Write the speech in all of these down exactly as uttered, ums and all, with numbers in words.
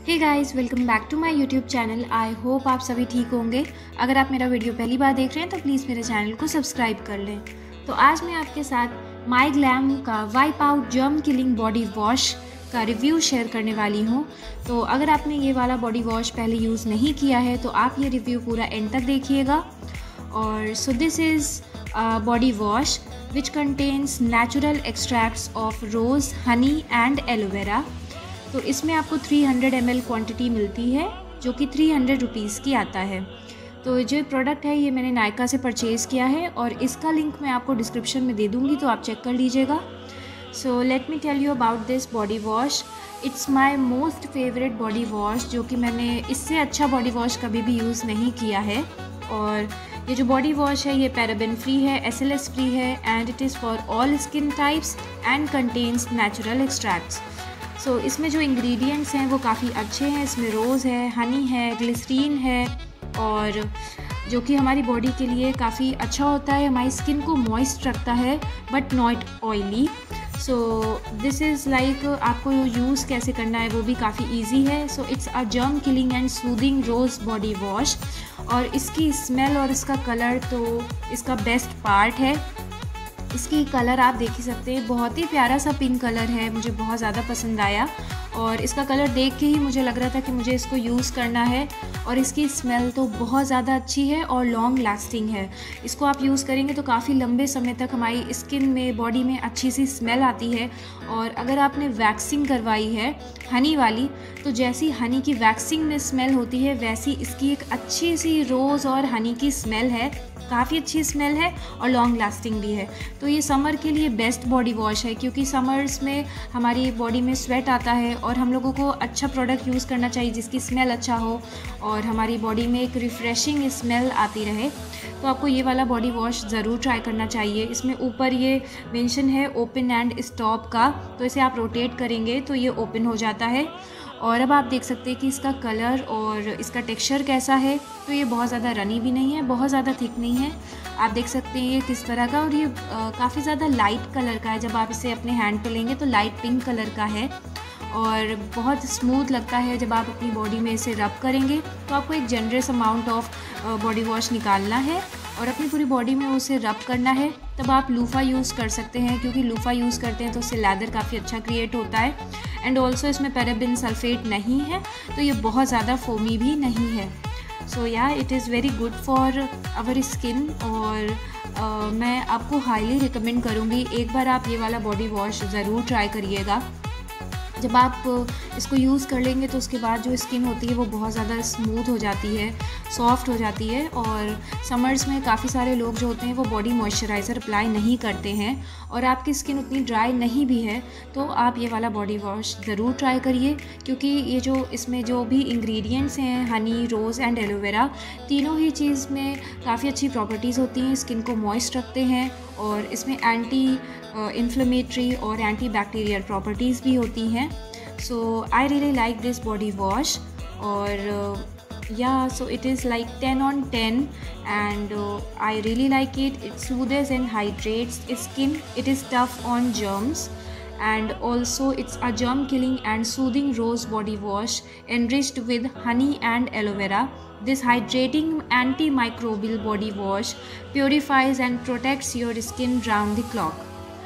Hey guys, welcome back to my YouTube channel. I hope आप सभी ठीक होंगे। अगर आप मेरा वीडियो पहली बार देख रहे हैं तो प्लीज़ मेरे चैनल को सब्सक्राइब कर लें। तो आज मैं आपके साथ माई ग्लैम का wipe out germ killing body wash का रिव्यू शेयर करने वाली हूँ। तो अगर आपने ये वाला बॉडी वॉश पहले यूज़ नहीं किया है तो आप ये रिव्यू पूरा एंड तक देखिएगा। और so this is body wash which contains natural extracts of rose, honey and aloe vera. तो इसमें आपको तीन सौ एम एल क्वांटिटी मिलती है जो कि थ्री हंड्रेड रुपीज़ की आता है। तो जो प्रोडक्ट है ये मैंने नायका से परचेज़ किया है और इसका लिंक मैं आपको डिस्क्रिप्शन में दे दूँगी, तो आप चेक कर लीजिएगा। So let me tell you about this body wash. It's my most favourite body wash, जो कि मैंने इससे अच्छा बॉडी वॉश कभी भी यूज़ नहीं किया है। और ये जो बॉडी वॉश है ये पैराबेन फ्री है, एस एल एस फ्री है and it is for all skin types and contains natural extracts. So so, इसमें जो इंग्रेडिएंट्स हैं वो काफ़ी अच्छे हैं। इसमें रोज़ है, हनी है, ग्लिसरीन है और जो कि हमारी बॉडी के लिए काफ़ी अच्छा होता है, हमारी स्किन को मॉइस्ट रखता है but not oily. So this is like आपको यूज़ कैसे करना है वो भी काफ़ी इजी है। So it's a germ killing and soothing rose body wash. और इसकी स्मेल और इसका कलर तो इसका बेस्ट पार्ट है। इसकी कलर आप देख ही सकते हैं, बहुत ही प्यारा सा पिंक कलर है, मुझे बहुत ज़्यादा पसंद आया। और इसका कलर देख के ही मुझे लग रहा था कि मुझे इसको यूज़ करना है। और इसकी स्मेल तो बहुत ज़्यादा अच्छी है और लॉन्ग लास्टिंग है। इसको आप यूज़ करेंगे तो काफ़ी लंबे समय तक हमारी स्किन में, बॉडी में अच्छी सी स्मेल आती है। और अगर आपने वैक्सिंग करवाई है हनी वाली, तो जैसी हनी की वैक्सिंग में स्मेल होती है वैसी इसकी एक अच्छी सी रोज़ और हनी की स्मेल है। काफ़ी अच्छी स्मेल है और लॉन्ग लास्टिंग भी है। तो ये समर के लिए बेस्ट बॉडी वॉश है, क्योंकि समर्स में हमारी बॉडी में स्वेट आता है और हम लोगों को अच्छा प्रोडक्ट यूज़ करना चाहिए जिसकी स्मेल अच्छा हो और हमारी बॉडी में एक रिफ़्रेशिंग स्मेल आती रहे। तो आपको ये वाला बॉडी वॉश ज़रूर ट्राई करना चाहिए। इसमें ऊपर ये मेंशन है ओपन एंड स्टॉप का, तो इसे आप रोटेट करेंगे तो ये ओपन हो जाता है। और अब आप देख सकते हैं कि इसका कलर और इसका टेक्सचर कैसा है। तो ये बहुत ज़्यादा रनी भी नहीं है, बहुत ज़्यादा थिक नहीं है। आप देख सकते हैं ये किस तरह का, और ये काफ़ी ज़्यादा लाइट कलर का है। जब आप इसे अपने हैंड पे लेंगे तो लाइट पिंक कलर का है और बहुत स्मूथ लगता है। जब आप अपनी बॉडी में इसे रब करेंगे तो आपको एक generous amount of body wash निकालना है और अपनी पूरी बॉडी में उसे रब करना है। तब आप लूफ़ा यूज़ कर सकते हैं, क्योंकि लूफ़ा यूज़ करते हैं तो उससे लैदर काफ़ी अच्छा क्रिएट होता है। एंड ऑल्सो इसमें पैराबेन सल्फेट नहीं है, तो ये बहुत ज़्यादा फोमी भी नहीं है। So ya it is very good for our skin. और uh, मैं आपको हाईली रिकमेंड करूँगी, एक बार आप ये वाला बॉडी वॉश ज़रूर ट्राई करिएगा। जब आप इसको यूज़ कर लेंगे तो उसके बाद जो स्किन होती है वो बहुत ज़्यादा स्मूथ हो जाती है, सॉफ्ट हो जाती है। और समर्स में काफ़ी सारे लोग जो होते हैं वो बॉडी मॉइस्चराइज़र अप्लाई नहीं करते हैं और आपकी स्किन उतनी ड्राई नहीं भी है, तो आप ये वाला बॉडी वॉश ज़रूर ट्राई करिए। क्योंकि ये जो इसमें जो भी इंग्रेडिएंट्स हैं, हनी, रोज़ एंड एलोवेरा, तीनों ही चीज़ में काफ़ी अच्छी प्रॉपर्टीज़ होती हैं, स्किन को मॉइस्ट रखते हैं। और इसमें एंटी इन्फ्लेमेटरी और एंटी बैक्टीरियल प्रॉपर्टीज़ भी होती हैं। So I really like this body wash. और ya so it is like ten on ten and I really like it. It soothes and hydrates skin. It is tough on germs. And also it's a germ killing and soothing rose body wash enriched with honey and aloe vera. This hydrating antimicrobial body wash purifies and protects your skin round the clock.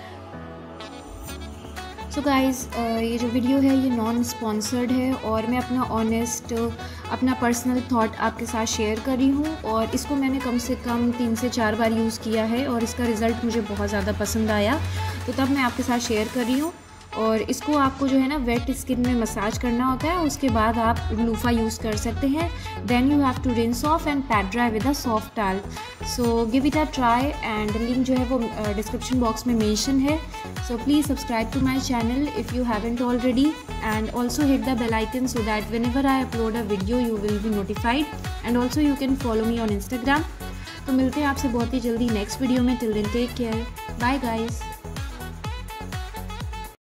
So guys, ये जो video है ये non sponsored है और मैं अपना honest, अपना personal thought आपके साथ शेयर कर रही हूँ। और इसको मैंने कम से कम तीन से चार बार यूज़ किया है और इसका रिज़ल्ट मुझे बहुत ज़्यादा पसंद आया, तो तब मैं आपके साथ शेयर कर रही हूँ। और इसको आपको जो है ना वेट स्किन में मसाज करना होता है, उसके बाद आप लूफ़ा यूज़ कर सकते हैं। Then you have to rinse off and pat dry with a soft towel. So give it a try and link जो है वो डिस्क्रिप्शन बॉक्स में मेंशन है। So please subscribe to my channel if you haven't already and also hit the bell icon so that whenever I upload a video you will be notified. And also you can follow me on Instagram. तो मिलते हैं आपसे बहुत ही जल्दी next video में। Till then take care, bye guys.